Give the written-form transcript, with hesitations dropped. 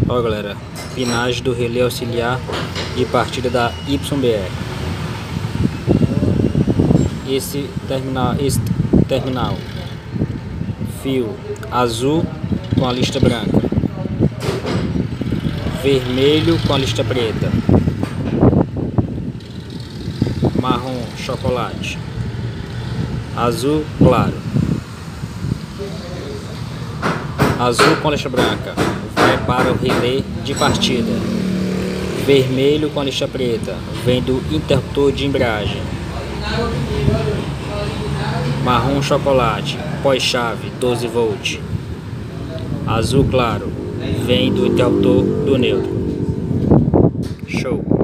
Ó galera, pinagem do relé auxiliar de partida da YBR. Esse terminal, fio azul com a lista branca, vermelho com a lista preta, marrom chocolate, azul claro, azul com a lista branca vai para o relé de partida, vermelho com a lista preta vem do interruptor de embreagem, marrom chocolate pós-chave 12 volt, azul claro vem do interruptor do neutro. Show!